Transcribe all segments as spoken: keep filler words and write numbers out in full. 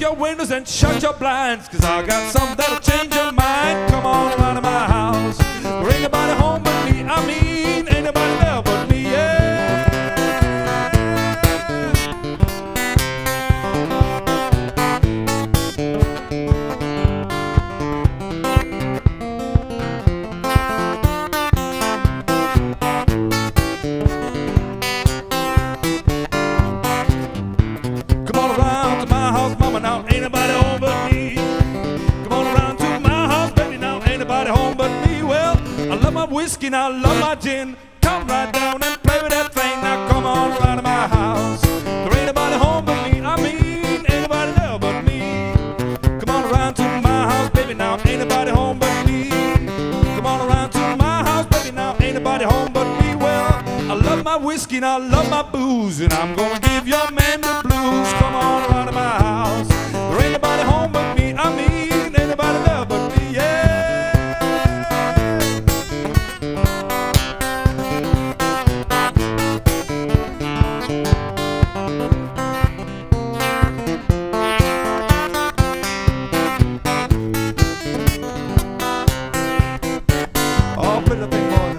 your windows and shut your blinds, 'cause I got something that'll change your mind. Come on around to my house. There ain't nobody home but me. I mean, ain't nobody there but me, yeah. Come on around to my house, mama, now ain't nobody home but me. Come on around to my house, baby, now ain't nobody home but me. Well, I love my whiskey, now I love my gin. Come right down and play with that thing. Now come on around to my house. There ain't nobody home but me. I mean, ain't nobody there but me. Come on around to my house, baby, now ain't nobody home but me. Come on around to my house, baby, now ain't nobody home but me. Well, I love my whiskey, now I love my booze, and I'm gonna give your man the blues. Come on around to my house. There ain't nobody home but me. I mean, ain't nobody there but me, yeah. Oh, put the thing on.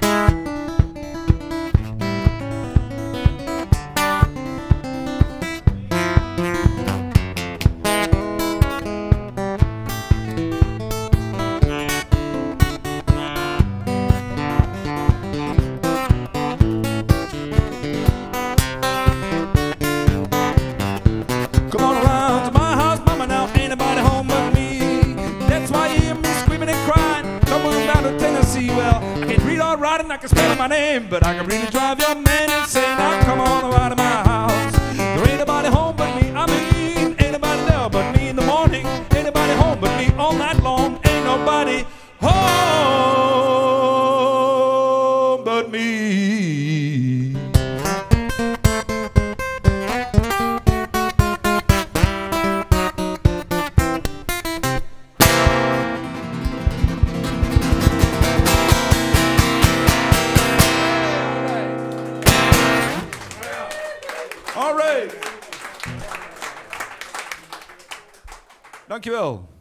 Come on around to my house, mama, now ain't nobody home but me. That's why you hear me screaming and crying. Come on down to Tennessee. Well, I can read all right and I can spell my name, but I can really drive your man insane. Now come on around to my house. There ain't nobody home but me. I mean, ain't nobody there but me in the morning. Ain't nobody home but me all night long. Ain't nobody home but me. All right. Dankjewel.